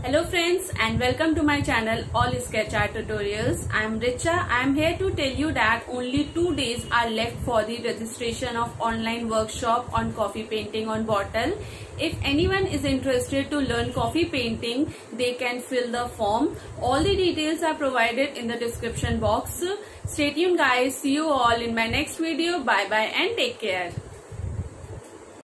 Hello friends and welcome to my channel All Sketch Art Tutorials. I am Richa. I am here to tell you that only 2 days are left for the registration of online workshop on coffee painting on bottle. If anyone is interested to learn coffee painting, they can fill the form. All the details are provided in the description box. Stay tuned guys. See you all in my next video. Bye bye and take care.